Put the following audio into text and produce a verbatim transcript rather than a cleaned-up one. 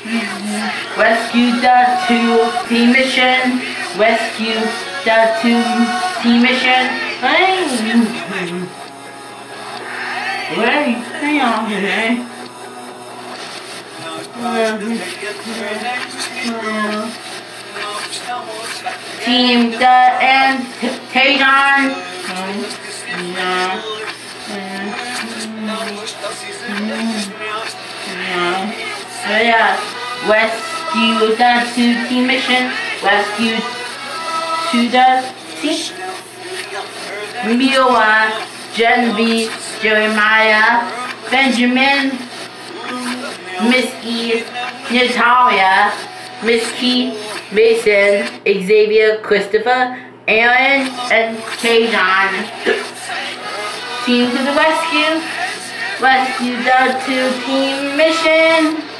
Rescue the two team mission. Rescue the two team mission. Hey. Wait, hang on here. Team the and Tajon. So yeah, rescue the two team mission. Rescue to the team. Mila, Genevieve, Jeremiah, Benjamin, Miss E, Natalia, Miss Key, Mason, Xavier, Christopher, Aaron, and Kajon. Team to the rescue. Rescue the two team mission.